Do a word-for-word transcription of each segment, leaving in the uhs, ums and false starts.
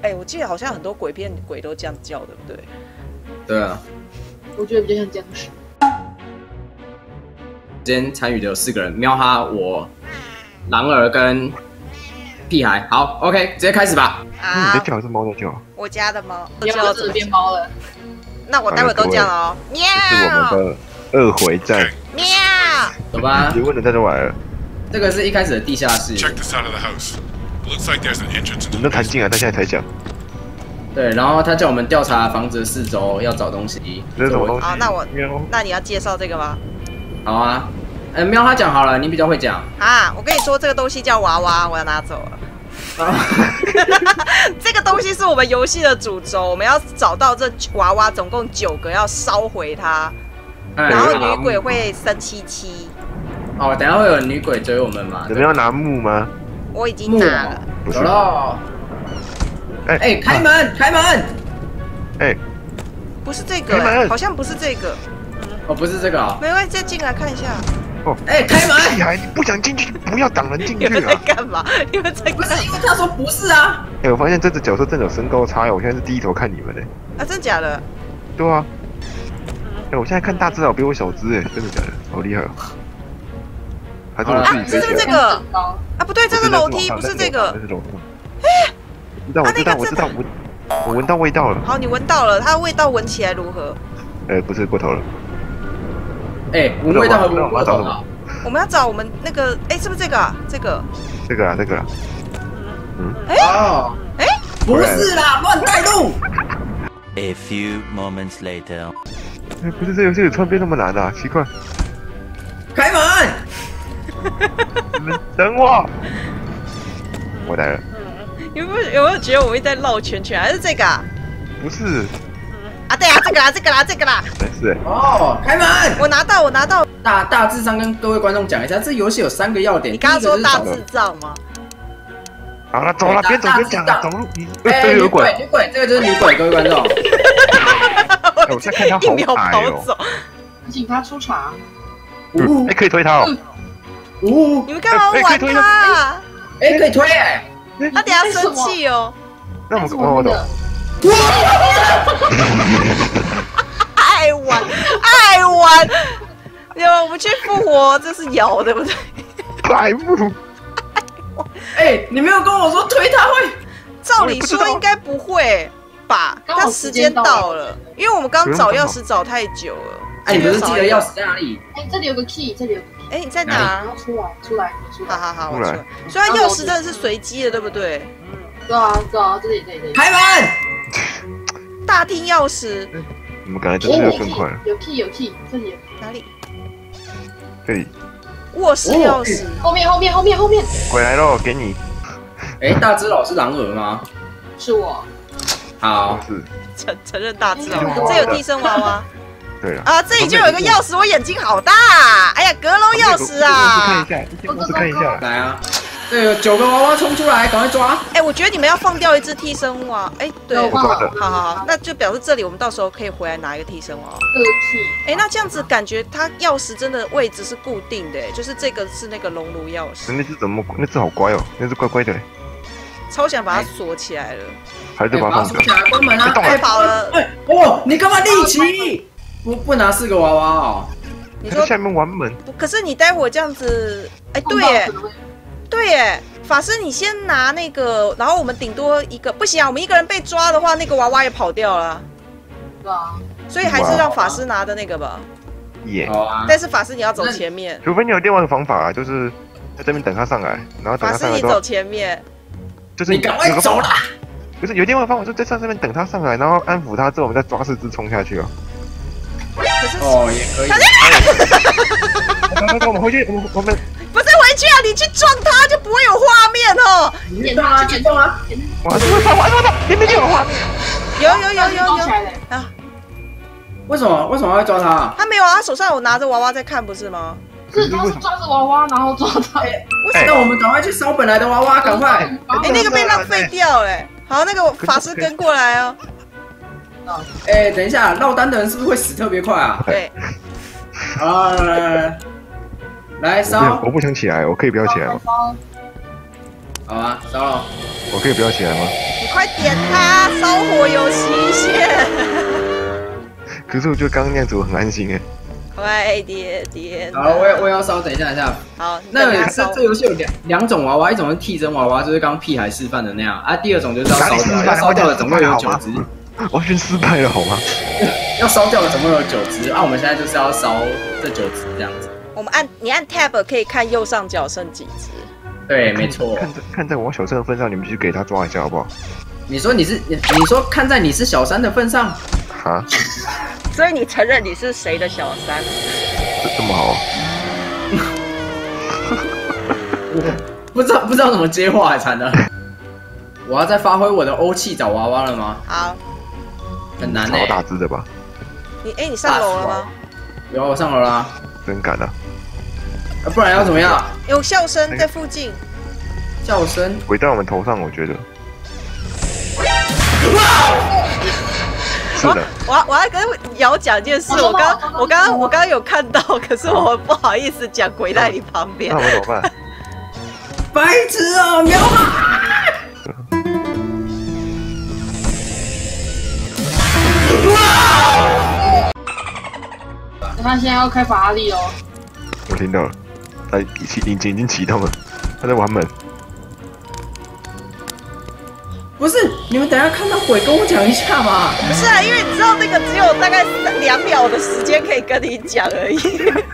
哎、欸，我记得好像很多鬼片鬼都这样叫，对不对？ 对啊。 我觉得比较像僵尸。 今天参与的有四个人，喵哈、我、狼儿跟屁孩。好 ，OK， 直接开始吧。 啊， 你的叫还是猫的叫？ 我家的猫， 你要怎么变猫了？ 那我待会都这样哦。喵。 这是我们的二回战。 喵。 走吧。 别问了，再就来了。 这个是一开始的地下室。 你们都谈进来，但现在才讲。 对，然后他叫我们调查房子的四周，要找东西。 这是什么东西？ 好，那我，那你要介绍这个吗？ 好啊。呃，喵他讲好了，你比较会讲。 啊，我跟你说，这个东西叫娃娃，我要拿走了。这个东西是我们游戏的主轴，我们要找到这娃娃，总共九个，要烧毁它，然后女鬼会生七七。 哦，等一下会有女鬼追我们吗？ 你们要拿木吗？ 我已经拿了。 走喽。哎哎，开门，开门！ 哎，不是这个、欸，好像不是这个。 哦，不是这个啊、哦。 没关系，再进来看一下。 哦， 哎、欸，开门！ 屁孩，你不想进去，不要挡人进去啊！ 你们在干嘛？你们在干嘛？ 不是因为他说不是啊。 哎、欸，我发现这只角色真的有身高差呀！我现在是第一头看你们嘞。 啊，真假的？ 对啊。哎、欸，我现在看大只佬比我小只哎，真的假的？好厉害哦！还是我自己飞起来？ 啊，是不是这个？啊，不对，这是楼梯，不是这个。 这是楼梯。哎，知道，我知道，我知道，我我闻到味道了。 好，你闻到了，它的味道闻起来如何？ 哎、欸，不是过头了。 哎、欸，闻味道和闻过头了。 我们要找我们那个，哎、欸，是不是这个啊？这个？ 这个啊，这个啊。 嗯。哎、欸。哦。哎、欸， 不是啦，乱带路。 A few moments later。 哎，不是这游戏突然变那么难啊，奇怪。 开门！ 你们等我。我来了。 有没有有没有觉得我们在绕圈圈？还是这个啊？ 不是。 啊，对啊，这个啦，这个啦，这个啦。 没事。 哦，开门！ 我拿到，我拿到。 大大致上跟各位观众讲一下，这游戏有三个要点。 你刚刚说大智障吗？ 好了，走了，边走边讲，走路。 哎，女鬼，女鬼，这个就是女鬼，各位观众。 我在看他一秒跑走。 请他出场。 哎，可以推他哦。 呜！ 你们干嘛玩他？ 哎，可以推哎。 他等下生气哦。 那我们我走。 爱玩，爱玩。有，我们去复活，这是摇对不对？ 白目。 哎，你没有跟我说推他会？ 照理说应该不会吧？他时间到了，因为我们刚找钥匙找太久了。 哎，你不是记得钥匙在哪里？ 哎，这里有个 key， 这里有个 key。 哎，你在哪？ 然后出来，出来，出来。 好好好，我出来。所以钥匙真的是随机的，对不对？ 嗯，对啊，对啊，这里这里这里。 开门！ 大厅钥匙。 我们感觉真的要更快了。 有 key 有 key，这里有哪里？ 这里。 卧室钥匙。 后面后面后面后面。 回来喽，给你。 哎，大只佬是狼儿吗？ 是我。 好。 是。 承承认大只佬，这有替身娃娃。 对了。 啊，这里就有一个钥匙，我眼睛好大。哎呀，阁楼钥匙啊！ 看一下，我看一下。 来啊！对，有九个娃娃冲出来，赶快抓！ 哎，我觉得你们要放掉一只替身娃。哎，对， 我抓的。 好好好，那就表示这里我们到时候可以回来拿一个替身娃娃。 这个 key。 哎，那这样子感觉它钥匙真的位置是固定的，就是这个是那个熔炉钥匙。 那只怎么？那只好乖哦，那只乖乖的。 超想把它锁起来了。 还是把它放锁起来，关门啊！ 太跑了！ 哎，哦，你干嘛立起？不不拿四个娃娃哦。 你说下面玩门。 可是你待会这样子，哎，对耶，对耶，法师你先拿那个，然后我们顶多一个，不行啊，我们一个人被抓的话，那个娃娃也跑掉了。 对啊。 所以还是让法师拿的那个吧。 耶。 但是法师你要走前面。 除非你有另外一个方法啊，就是在这边等他上来，然后等他上来。 法师你走前面。 就是你赶快走啦！ 不是有另外一个方法，就在上这边等他上来，然后安抚他之后，我们再抓四只冲下去哦。 哦，也可以。 快快，我们回去，我们我们不是回去啊！你去撞他就不会有画面哦。 你点动啊，点动啊！ 我还是会拍，我还是会拍，里面就有画面。 有有有有有啊！ 为什么为什么会抓他？ 他没有啊，他手上有拿着娃娃在看，不是吗？ 是，他是抓着娃娃，然后抓他。 那我们赶快去烧本来的娃娃，赶快！ 哎，那个被浪费掉哎。好，那个法师跟过来哦。 哎，等一下，落单的人是不是会死特别快啊？ 对。 好，来来来，来烧。 我不想起来，我可以不要起来吗？ 好啊，烧了。 我可以不要起来吗？ 你快点它，烧火有期限。 可是我觉得刚刚那样子我很安心哎。 快点点。 好了，我也我也要烧，等一下，等一下。 好， 那这等它烧。 这游戏有两两种娃娃，一种是替身娃娃，就是刚刚屁孩示范的那样啊。第二种就是要烧掉，要烧掉的总共有九只， 完全失败了好吗？ 要烧掉的总共有九只啊。我们现在就是要烧这九只这样子。 我们按你按 Tab 可以看右上角剩几只。 对，没错。 看在看在我小三的份上，你们去给他抓一下好不好？ 你说你是你你说看在你是小三的份上， 哈？ 所以你承认你是谁的小三？ 这这么好、啊？ 我不知道不知道怎么接话，惨了。我要再发挥我的欧气找娃娃了吗？ 好， 很难哎、 超大只的吧？ 你哎、欸，你上楼了吗？ 有，我上楼啦。 真敢啊！ 啊，不然要怎么样？ 有笑声在附近。 叫声回到我们头上，我觉得。是的。 我要我要跟瑶讲一件事，我刚我刚刚我刚刚有看到，可是我不好意思讲，鬼在你旁边。 那我怎么办？ 白痴哦，喵啊！ 他现在要开法拉利哦。 我听到了，他启引擎已经启动了，他在玩门。 不是，你们等一下看到鬼跟我讲一下嘛。 不是啊，因为你知道那个只有大概两秒的时间可以跟你讲而已。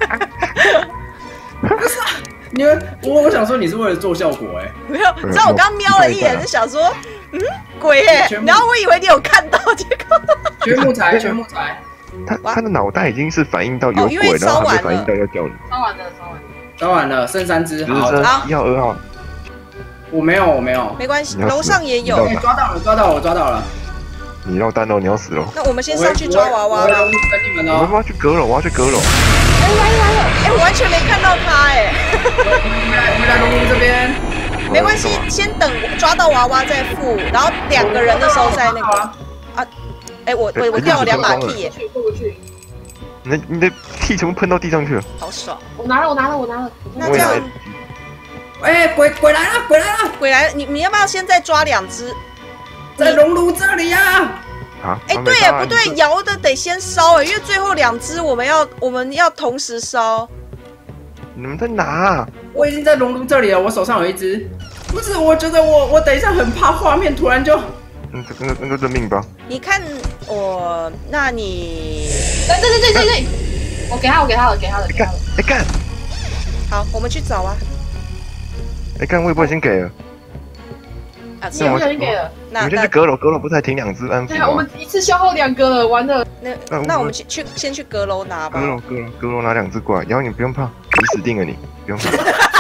不是啊，你们我我想说你是为了做效果哎、欸。 没有，你知道我刚瞄了一眼，就想说，嗯，鬼哎、欸，然后我以为你有看到，结果缺木材，缺木材。 他他的脑袋已经是反应到有哦因为鬼，然后烧完了还没反应到要叫你。 烧完了，烧完了。 烧完了，剩三只。好， 只是说好一号、二号， 我没有，我没有。 没关系， 你要死楼上也有你。 哎、抓到了，抓到了，我抓到了。 你要单哦，你要死喽！ 那我们先上去抓娃娃吧。 我要跟你们哦。 我们要去阁楼，我要去阁楼。 哎，来来了！哎，我完全没看到他哎。 回来，回来龙龙这边。 没关系，先等抓到娃娃再付，然后两个人的时候再那个。啊，哎，我我我掉了两把屁耶！ 去过不去？ 你的你的屁全部喷到地上去了。 好爽！ 我拿了，我拿了，我拿了。 那这样， 哎、鬼鬼来了，鬼来了！ 鬼来了，你你要不要先再抓两只？ 在熔炉这里呀、啊！ 啊？ 哎，对呀，不对，摇的得先烧哎，因为最后两只我们要我们要同时烧。 你们在哪、啊？ 我已经在熔炉这里了，我手上有一只。不是，我觉得我我等一下很怕画面突然就…… 嗯，那个那个认命吧。 你看我，那你对对对对对对，我给他，我给他了，给他了， 哎干给他了。 哎干好，我们去找啊。 哎干，我也不小心给了。 啊， 你也不小心给了。 你们先那那去阁楼，阁楼不是还停两只安抚对啊，我吗们？一次消耗两个了，完了。 那那那我们去去先去阁楼拿吧阁。楼阁楼阁楼拿两只过来，然后你不用怕，你死定了你，不用怕。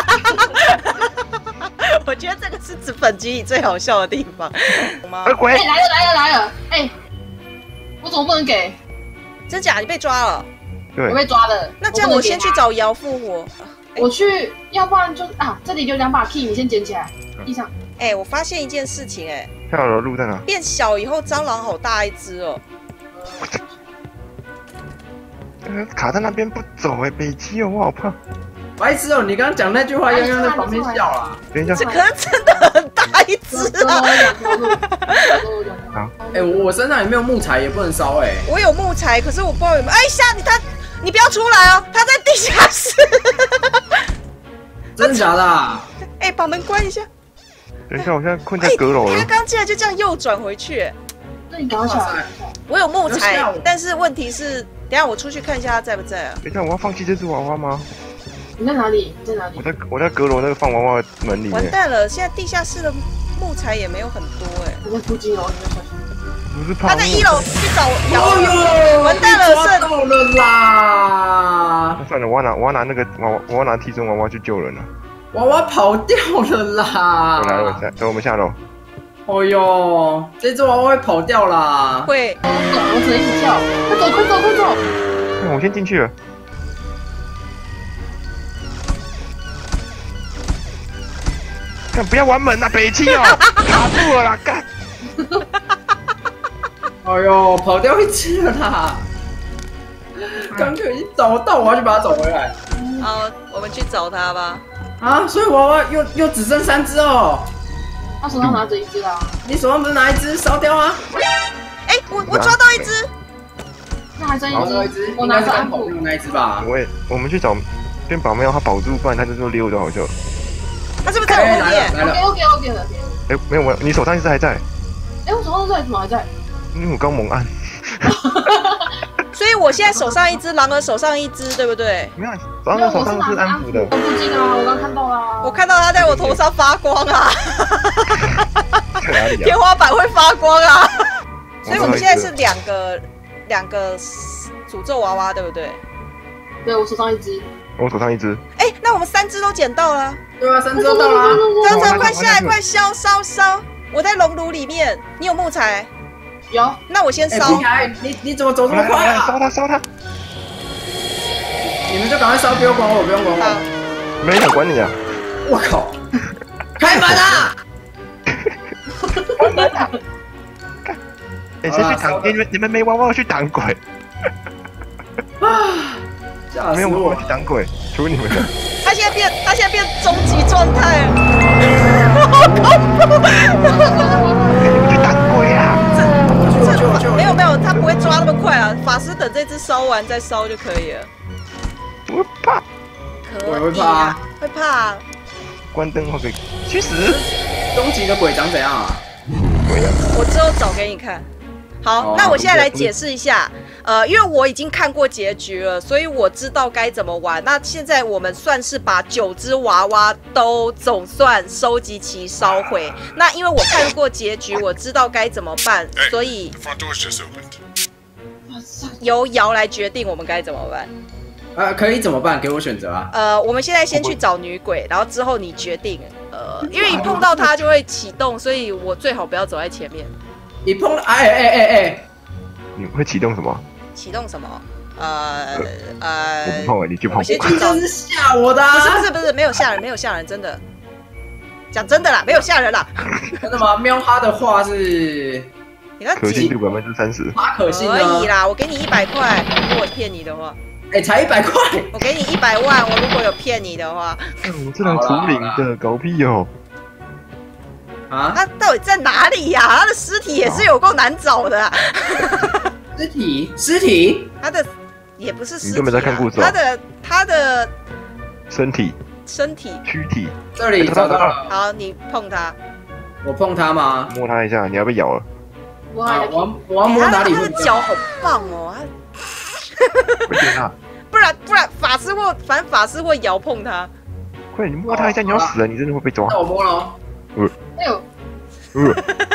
我觉得这个是指本集里最好笑的地方。吗哎？鬼哎，！来了来了来了！哎，我怎么不能给？ 真假？你被抓了？ 对我，被抓了。 那这样我先去找姚复活。 我去，要不然就是啊，这里有两把 key，你先捡起来，地上。 哎，我发现一件事情，哎， 跳楼路在哪？ 变小以后蟑螂好大一只哦。 呃卡在那边不走哎，北极哦，我好怕。 白痴哦！你刚刚讲那句话，洋洋在旁边笑啦。 等一下这，可是真的很大一只啊！ 好， 哎、我我身上也没有木材，也不能烧哎、 我有木材，可是我不知道有没有。哎，吓你他，你不要出来哦，他在地下室。 真的假的、啊？ 哎，把门关一下。 等一下，我现在困在哎， 阁楼了他。刚进来就这样右转回去。 那你赶快起来。 我有木材吓我， 但是问题是，等一下我出去看一下他在不在啊？ 等一下，我要放弃这只娃娃吗？ 你在哪里？你在哪里我？在我在阁楼那个放娃娃的门里面， 完蛋了，现在地下室的木材也没有很多哎。 我在附近哦，你要小心。 不是怕他在一楼去找姚。 哦哟， 完蛋了抓到了啦！ 那算了，我要拿我要拿那个娃娃，我要拿替身娃娃去救人了。 娃娃跑掉了啦！ 我来了，我下，等我们下楼。 哦哟，这只娃娃会跑掉啦！ 会， 我只能一直跳，快走快走快走！ 那我先进去了。干不要玩门啊，北七哦，卡住了啦，干！ 哎呦，跑掉一只了啦！刚就已经找到，我要去把它找回来。 好，我们去找他吧。 啊，所以娃娃又又只剩三只哦。 他手上拿着一只啊。 你手上不是拿一只烧掉啊？ 哎，我我抓到一只， 那还剩一只， 只，我应拿着安抚该是安保那一只吧？ 我我们去找边保没有他保住，不然他就说溜的好笑。 他是不是在我后面？ 来了 OK OK OK 了。 哎，没有我，你手上一只还在。 哎，我手上这怎么还在？ 因为我刚猛按。 所以我现在手上一只，狼儿手上一只，对不对？ 没有，然后我手上是安抚的。 附近啊，我刚看到啦。 我看到它在我头上发光啊！ 在哪里啊？ 天花板会发光啊！所以我们现在是两个两个诅咒娃娃，对不对？ 对，我手上一只。 我手上一只。 哎，那我们三只都捡到了。 对啊，三只都到了。 张张，快下来，快烧烧烧！我在熔炉里面，你有木材？ 有。 那我先烧。 你你怎么走这么快啊？ 烧它烧它！ 你们就赶快烧，不用管我，不用管我。 没人管你啊！ 我靠！开门啊！ 开门啊！ 哎，先去挡！你们你们没娃娃去挡鬼。 啊！吓死我！ 去挡鬼，求你们了！ 他现在变，他现在变终极状态了。 你们去挡鬼啊！ 这这没有没有，他不会抓那么快啊。法师等这只烧完再烧就可以了。 我怕。 可以啊，会怕。 关灯后可以去死！ 终极的鬼长怎样啊？ 鬼啊！ 我之后找给你看。好，那我现在来解释一下，呃，因为我已经看过结局了，所以我知道该怎么玩。那现在我们算是把九只娃娃都总算收集齐烧毁。那因为我看过结局，我知道该怎么办，所以由瑶来决定我们该怎么办。 呃，可以怎么办？给我选择啊。 呃，我们现在先去找女鬼，然后之后你决定。呃，因为你碰到她就会启动，所以我最好不要走在前面。 你碰了，哎哎哎哎！ 你会启动什么？ 启动什么？呃呃， 我不碰了，你去碰。 我先去找。 这是吓我的。 不是不是不是，没有吓人，没有吓人，真的。讲真的啦，没有吓人啦。 真的吗？喵哈的话是， 你看可信度百分之三十。 哈可信可以啦，我给你一百块，如果我骗你的话。 哎，才一百块。 我给你一百万，我如果有骗你的话。 我这来除灵的，狗屁哦。 啊？ 他到底在哪里呀？他的尸体也是有够难找的。 尸体？尸体？ 他的也不是尸体。 你根本在看故事。 他的他的身体。 身体。 躯体。 这里找到了。 好，你碰他。 我碰他吗？ 摸他一下，你要被咬了。 我我我要摸哪里？ 他的脚好棒哦。 快点啊！ 不然不然法师或反正法师会摇碰他。 快点，你摸他一下，你要死了，你真的会被抓。 那我摸了。 呃。 哎呦。 呃。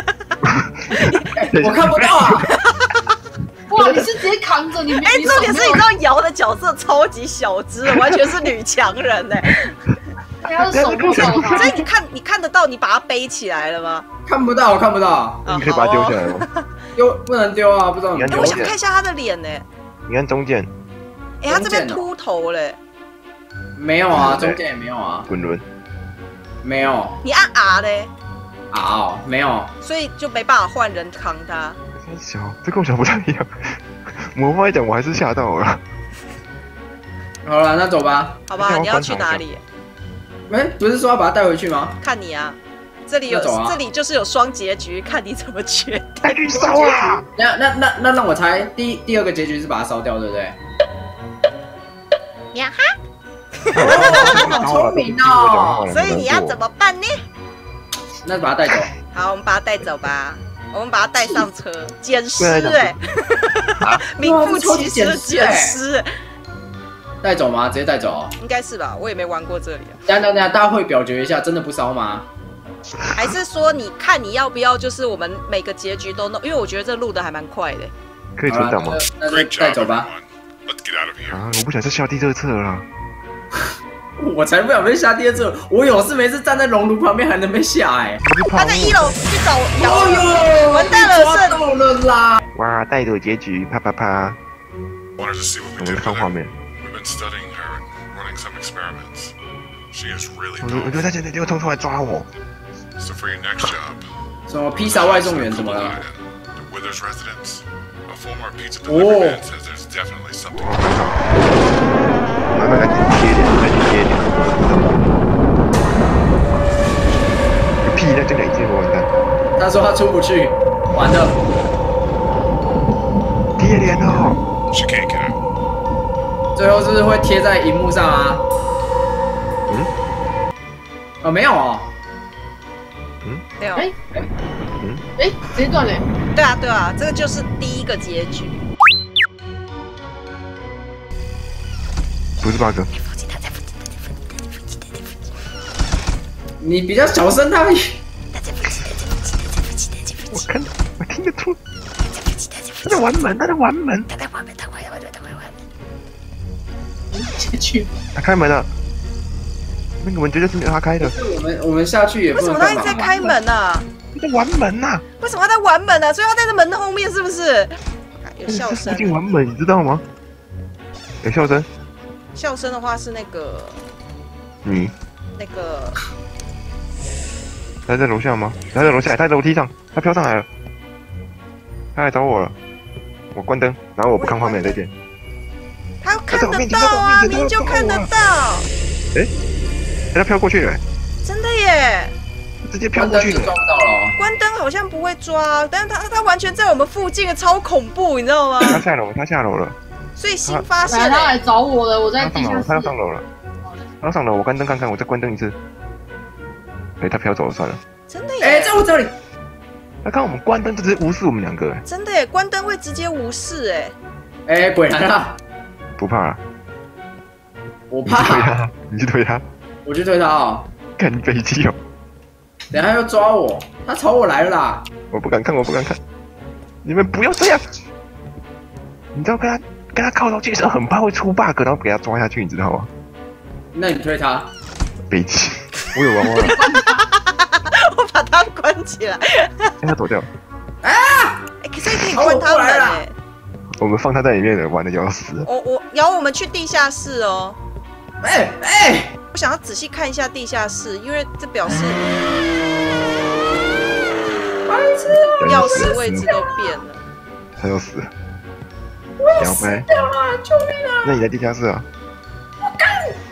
我看不到啊！ 哇，你是直接扛着你？ 哎，重点是你知道瑶的角色超级小只，完全是女强人哎。 他的手不手他？ 所以你看你看得到你把它背起来了吗？ 看不到，看不到。 你可以把它丢下来吗？ 丢不能丢啊，不知道。 哎，我想看一下他的脸呢。 你按中键。 哎，他这边秃头嘞。 没有啊，中间也没有啊。 滚轮。 没有。 你按 R 嘞。 啊，没有。所以就没办法换人扛他。 小，这跟我想不太一样。魔方一讲，我还是吓到了。 好了，那走吧。 好吧，你要去哪里？ 哎，不是说要把他带回去吗？ 看你啊，这里有，这里就是有双结局，看你怎么决定。 带去烧啊！ 那那那那让我猜，第第二个结局是把它烧掉，对不对？ 呀哈！ 好聪明哦！ 所以你要怎么办呢？ 那把它带走。 好，我们把它带走吧。我们把它带上车，捡尸哎！名副其实的捡尸。 带走吗？直接带走？ 应该是吧，我也没玩过这里。 等等等，大家会表决一下，真的不烧吗？ 还是说你看你要不要？就是我们每个结局都弄，因为我觉得这录的还蛮快的。 可以存档吗？ 那就带走吧。 啊！我不想再下第二次了。 我才不想被下第二次！我有事没事站在熔炉旁边还能被下哎！ 他在一楼去找瑶瑶，完蛋了， 抓到了啦！ 哇，带走结局，啪啪啪！我们看画面。我我就在这里，结果冲出来抓我。 什么披萨外送员怎么了？ 哦。慢慢赶紧贴一点，赶紧贴一点。有屁屁，那就两只我完蛋。 他说他出不去，完了。 贴脸哦。 She can't get out. 最后是不是会贴在荧幕上啊？ 嗯？ 哦，没有哦。 嗯？ 没有。 哎嗯？ 哎，直接断嘞。 对啊对啊，这个就是第一个结局。 不是 bug。 你比较小声，他们。 我看，我听得出。他在玩门，他在玩门。 下去。 他开门了。那个门绝对是他开的。 我们我们下去也不为什么他一直在开门啊？ 他在玩门呐！ 为什么他在玩门啊？所以他在这门后面是不是？有笑声。 附近玩门，你知道吗？有笑声。 笑声的话是那个。 你。 那个。 他在楼下吗？他在楼下，他在楼梯上，他飘上来了。他来找我了。我关灯，然后我不看画面，再见。 他看得到啊，明明就看得到。 哎，他飘过去了。 真的耶！ 直接飘过去了。 抓不到了。 关灯好像不会抓，但是他他完全在我们附近，超恐怖，你知道吗？ 他下楼，他下楼了。 所以新发现。 他来找我了，我在地下室。 他要上楼了。他要上楼，我关灯看看，我再关灯一次。哎，他飘走了，算了。 真的耶！ 哎，在我这里。 他看我们关灯，就直接无视我们两个。哎， 真的耶，关灯会直接无视哎。 哎，鬼来了！ 不怕了。 我怕。 你去推他。 我去推他哦。 看你飞机哦。 等下又抓我，他朝我来了啦！ 我不敢看，我不敢看。你们不要这样。你知道跟他跟他靠到近的时候，很怕会出 bug， 然后给他抓下去，你知道吗？ 那你推他。 飞机。我有娃娃了， 我把它关起来。 让他走掉。 啊！哎，可是可以关他们哎。 我们放他在里面的，玩的要死。 我我摇我们去地下室哦。 哎哎！ 我想要仔细看一下地下室，因为这表示钥匙位置都变了。 他要死了。 我要死掉了！救命啊！ 那你在地下室啊？ 我干！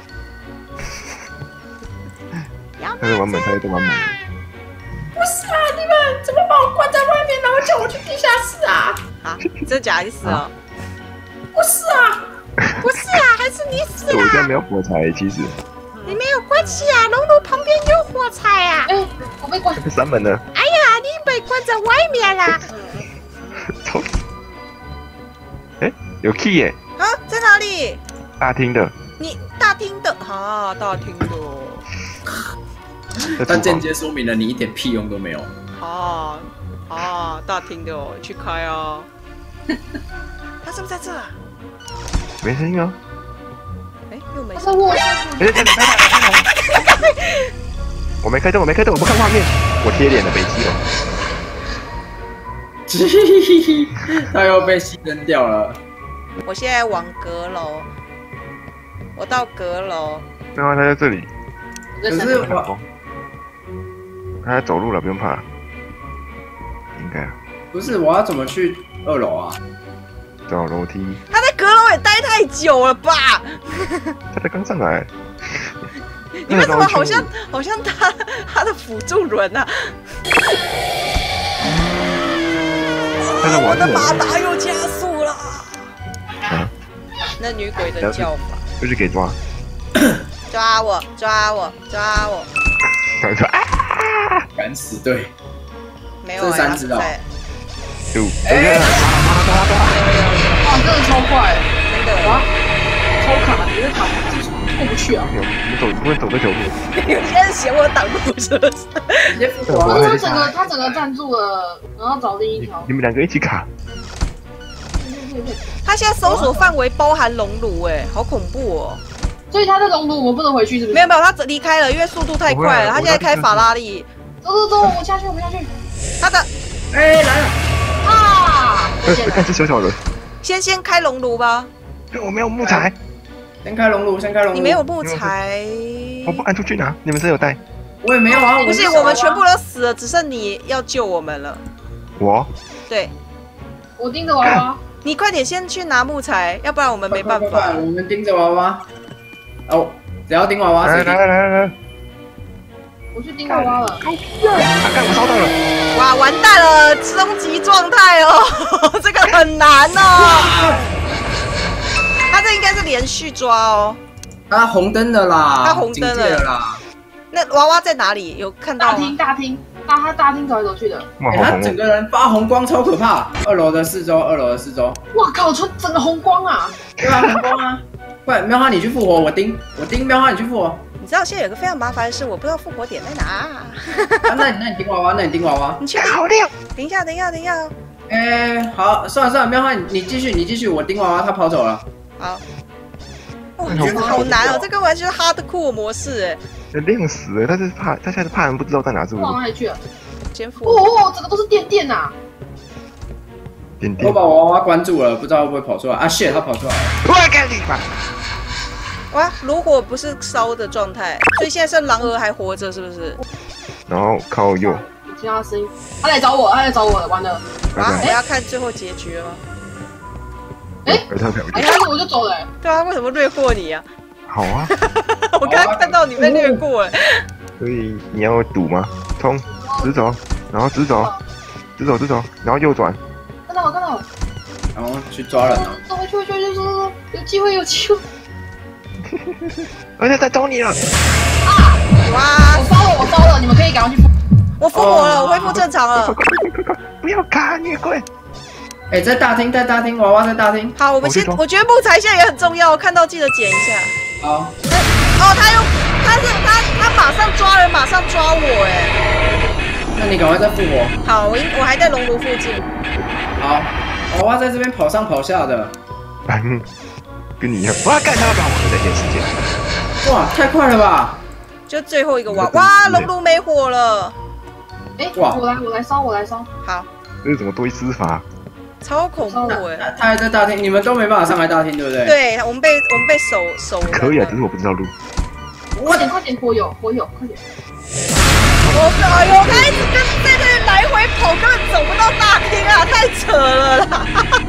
他在玩门，他在玩门。 不是啊，你们怎么把我关在外面，然后叫我去地下室啊？ 啊，这假意思哦？ 不是啊， 不是啊，还是你死了？ 我家没有火柴，其实。 你没有关系啊，龙炉旁边有火柴啊。 哎，我被关。 三门呢？ 哎呀，你被关在外面啦。 操！哎，有 key 耶！ 啊，在哪里？ 大厅的。 你大厅的啊，大厅的。 但间接说明了你一点屁用都没有。 啊啊，大厅的哦，去开啊！他是不是在这啊？ 没声音啊。 哎，又没声音。 哎，开开开！我没开灯，我没开灯，我不看画面，我贴脸的飞机哦。他又被牺牲掉了。 我现在往阁楼，我到阁楼。 没有，他在这里。 可是我。 他在走路了，不用怕。应该。 不是，我要怎么去二楼啊？ 走楼梯。 他在阁楼也待太久了吧？ 他才刚上来。 你为什么好像好像他他的辅助轮啊？我的马达又加速了。 啊？ 那女鬼的叫法。 就是给抓。 抓我！抓我！抓我！ 他说啊！ 敢死队。 没有啊。 这三只哦。 就哎！ 哇，真的超快， 真的哇，超卡，你是卡过不去啊？ 我们走，不能走这条路。 你现在嫌我挡路是不是？ 直接复活。他整个他整个站住了，然后找另一条。 你们两个一起卡。 他现在搜索范围包含熔炉，哎，好恐怖哦！ 所以他的熔炉我们不能回去，是不是？ 没有没有，他离开了，因为速度太快了。他现在开法拉利。 走走走，我们下去，我们下去。 他的， 哎来了啊！ 看这小小人。 先先开熔炉吧。 我没有木材。 先开熔炉，先开熔炉。 你没有木材。 我不敢出去拿，你们谁有带？ 我也没有啊。 不是，我们全部都死了，只剩你要救我们了。 我？ 对。 我盯着娃娃。 你快点先去拿木材，要不然我们没办法。 我们盯着娃娃。哦，只要盯娃娃。 来来来来来。 我去盯娃娃了。 啊！干，我烧到了！ 哇，完蛋了，终极状态哦，这个很难哦。他这应该是连续抓哦。 他红灯了啦， 他红灯了了啦。 那娃娃在哪里？有看到吗？ 大厅大厅，大他大厅走来走去的。 哇， 欸、他好红哦！ 整个人发红光，超可怕。二楼的四周，二楼的四周。 哇靠，全整个红光啊！ 对啊，红光啊！快，喵花你去复活，我盯，我盯喵花你去复活。 你知道现在有个非常麻烦的是，我不知道复活点在哪。 啊，那你那你盯娃娃，那你盯娃娃。 你去干好亮！ 等一下，等一下，等一下。 哎、欸，好，算了算了，喵花你你继续，你继续，我盯娃娃，他跑走了。 好。哇，真的好难哦，这个完全是 hardcore 模式哎。 亮死了！但是怕他现在怕人不知道在哪，是不往是？ 哪里去了？ 先复哦，整个都是电电呐！ 点点我。把娃娃关住了，不知道会不会跑出来啊 ！shit， 他跑出来了。 我干你妈！ 哇，炉火不是烧的状态，所以现在剩狼儿还活着，是不是？ 然后靠右。 我听到声音，他来找我，他来找我了，完了！ 啊，我拜要看最后结局了吗？ 哎， 拜。他跳哎，开始我就走了。 对啊，为什么略过你啊？ 好啊， 我刚刚看到你被略过哎。 所以你要赌吗？冲，直走，然后直走，直走直走，然后右转。 看到我，看到我。 然后去抓人了。 走回去，回去，回去，走走走，有机会，有机会。 而且在找你了！ 哇我，烧了，我烧了，你们可以赶快去复。 我复活了，我恢复正常了。 快快快快快！不要卡女鬼！ 哎、欸，在大厅，在大厅，娃娃在大厅。 好，我们先，我觉得木材现在也很重要，看到记得捡一下。 好。 哦，他又，他是他他马上抓人，马上抓我哎。 那你赶快再复活。 好，我我还在熔炉附近。 好，娃娃在这边跑上跑下的。 嗯，跟你一样。哇，干他把我在电视间。 哇，太快了吧！ 就最后一个娃，哇，熔炉没火了。 哎， 哇我来，我来烧，我来烧。 好， 这是怎么堆施法？ 超恐怖哎。 他他还在大厅，你们都没办法上来大厅，对不对？。 对，我们被我们被守守了。 可以啊，只是我不知道路。 快点，快点，火有，火有，快点！ 我哎呦，他一直跟在这里来回跑，根本走不到大厅啊，太扯了啦！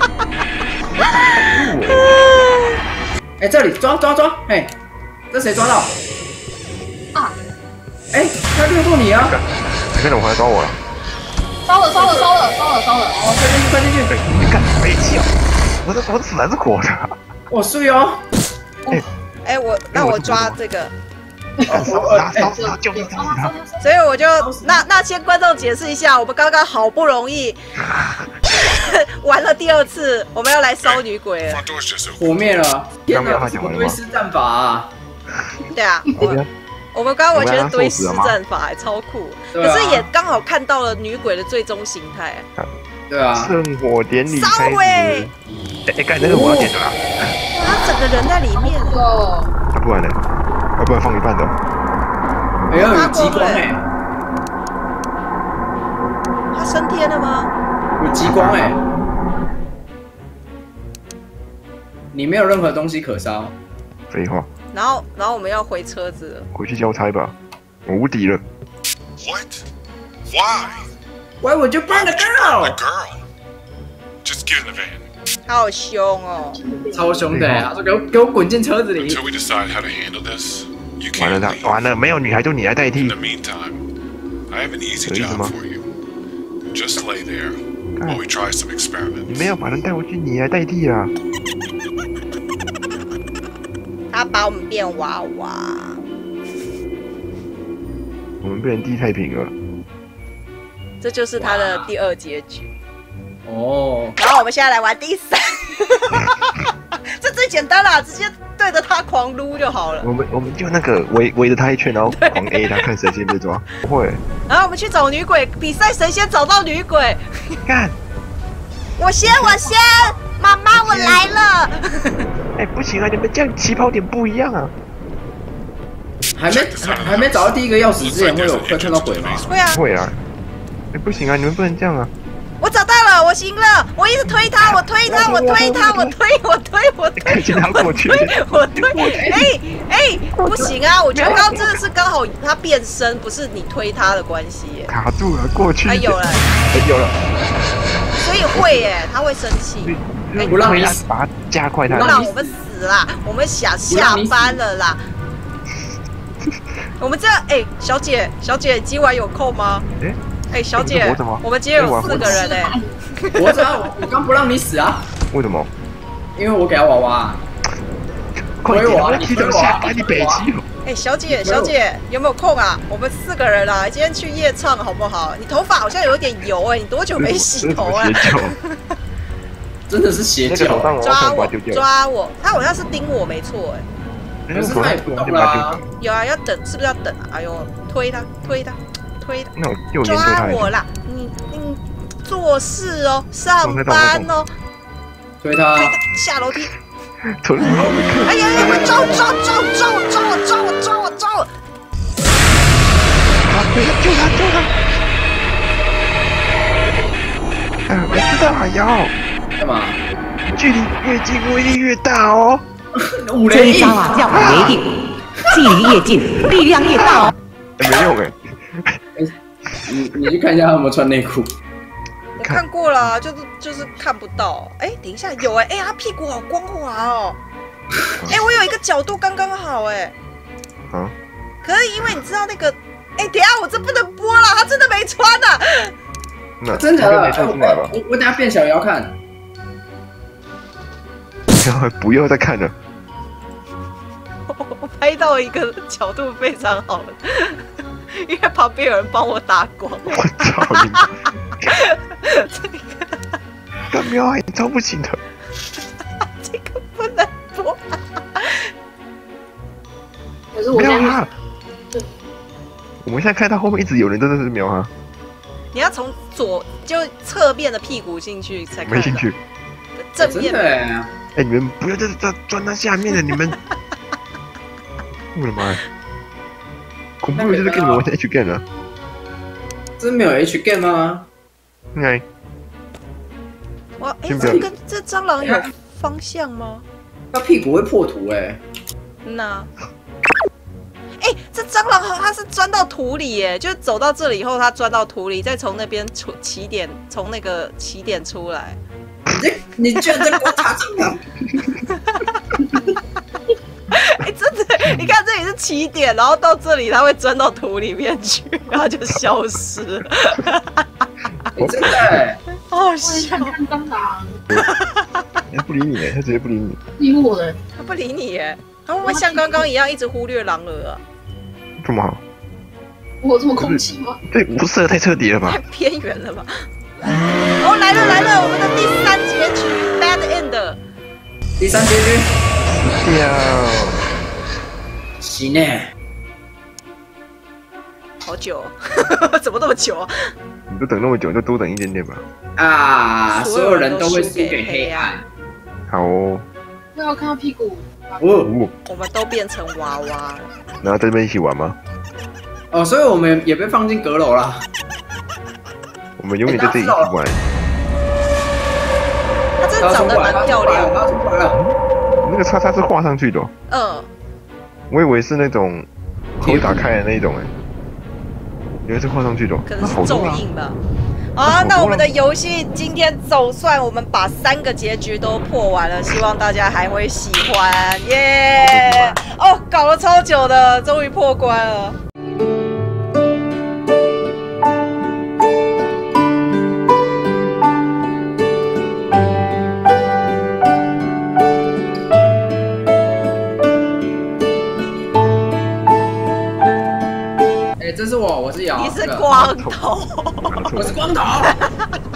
哎、欸，这里抓抓抓！哎、欸，这谁抓到？ 啊！ 哎、欸，他掠过你啊！ 你看我回来抓我了。 烧了，烧了，烧了，烧了，烧了！ 哦，快进去，快进去！ 你干飞机哦！我的我的死还是活的。 我睡哦。 哎哎，我那我抓这个。 烧烧烧烧！救命！烧死他！ 所以我就那那先观众解释一下，我们刚刚好不容易玩了第二次，我们要来烧女鬼了。 火灭了！天哪， 哪， 什么堆尸战法啊？ 对啊，我我们刚刚完全是堆尸战法，还超酷。可是也刚好看到了女鬼的最终形态。 对啊。 圣火典礼烧开始。 哎！ 哎，干那个我要点的啦。 他整个人在里面了。 哦， 要不然呢？要不然放一半的。 哎呦，有激光哎！ 他升天了吗？ 有激光哎！你没有任何东西可烧。 废话。 然后，然后我们要回车子了。 回去交差吧，我无敌了。 What? Why? Why would you burn the girl? The girl. Just get in the van. 他好凶哦！ 超凶的，他说给我给我滚进车子里。 Until we decide how to handle this, you 完了 can't 他 leave. 完了，没有女孩就你来代替 In the。meantime, I have an easy 有意思 job 吗？ for you. Just lay there 干 while we try some 你 experiments. 没有把人带回去，你来代替啊！ 他把我们变娃娃。 我们被人地太平了。 这就是他的第二结局。 哦。 然后我们现在来玩第三，这最简单啦，直接对着他狂撸就好了。 我们我们就那个围围着他一圈，然后狂 A 他，看谁先被抓。不会。 然后我们去找女鬼，比赛谁先找到女鬼。 干！ 我先，我先，妈妈，我来了。 哎，不行啊，你们这样起跑点不一样啊。 还没还还没找到第一个钥匙之前，会有会看到鬼吗？ 会啊。 会啊。哎，不行啊，你们不能这样啊。 我找到了，我赢了！我一直推他，我推他，我推他，我推，我推，我推，我推，我推！哎哎，不行啊！我觉得刚刚真的是刚好他变身，不是你推他的关系耶。 卡住了，过去。 哎，有了， 有了。 所以会耶，他会生气。 哎，不让你死，把它加快他。 不让我们死啦！我们想下班了啦！ 我们这样，哎、小姐，小姐，今晚有空吗？ 哎、 哎、小姐， 哎你是活着吗我们今天有四个人哎、 我知道，我我刚不让你死啊， 为什么？ 因为我给他娃娃。 快点， 回我啊我要提早下班，你北极了。 哎、小姐，小姐，有没有空啊？我们四个人啦，今天去夜唱好不好？你头发好像有点油哎、你多久没洗头啊？ 真的是邪那个手教， 上我抓我要把它丢，掉。 抓我！他好像是盯我，没错哎、 那个手上我就把它丢掉。 有啊，要等，是不是要等啊？哎呦，推他，推他，推他， 那我右眼对抓他一下。 我啦！你你做事哦，上班哦， 推他推，他下楼梯。 腿好没哎呀呀！我抓我抓我抓我抓我抓我抓我抓我抓我！ 啊！对，救他救他！哎，我知道还要干嘛？ 距离越近威力越大哦。 五这一招啊叫五雷影，距离越近，力量越大哦。 哎没用哎。 你你去看一下他有没有穿内裤。 我看过了，就是就是看不到。哎，等一下，有哎哎，他屁股好光滑哦。哎，我有一个角度刚刚好哎。 啊？ 可是因为你知道那个，哎，等一下我这不能播了，他真的没穿啊。 那真的假的？ 没看出来吧？ 我我等下变小也要看。 然后不要再看了。 我拍到一个角度非常好了，因为旁边有人帮我打光。 我操你！干喵啊！你超不行的。 这个不能播。 可是我现在喵哈！我们现在看到后面一直有人真的是喵哈， 你要从左就侧面的屁股进去才看得到。 没兴趣。 正面真的哎， 哎，你们不要再再钻到下面了，你们！我的妈呀！恐怖的就是跟你们玩 H game 啊！ 真没有 H game 吗？ 哎， 哇，哎， 先不要这跟这蟑螂有方向吗？ 他屁股会破土哎。 那，哎，这蟑螂它是钻到土里耶，就是走到这里以后，它钻到土里，再从那边出起点，从那个起点出来。 你你居然在观察蟑螂？ 哎，真的，你看这里是起点，然后到这里它会钻到土里面去，然后就消失了。 欸真的哎， 好好我也笑想，看蟑螂， 他不理你哎，他直接不理你。 理我的。 它不理你耶，它会不会像刚刚一样一直忽略狼儿啊？ 这么好？ 我有这么空气吗？ 对，无色太彻底了吧太？偏远了吧？哦，来了来了，我们的第三结局 Bad End。 第三结局， 掉。 行呢。 好久、哦，怎么那么久啊？ 你都等那么久，就多等一点点吧。 啊，所有人都会输输给给黑暗。 好哦。 不要看到屁股。 哦哦， 我们都变成娃娃了。 然后在这边一起玩吗？ 哦，所以我们也被放进阁楼了。 我们永远在这里一起玩。 她真的长得蛮漂亮的。 他出来了， 那个叉叉是画上去的哦， 嗯， 我以为是那种会打开的那一种哎，原来是画上去的哦。 可能是那好多啊咒印吧。好啊，那我们的游戏今天总算我们把三个结局都破完了，希望大家还会喜欢，耶！哦，搞了超久的，终于破关了。 哎，这是我，我是瑶， 你是这个光头。 我是光头。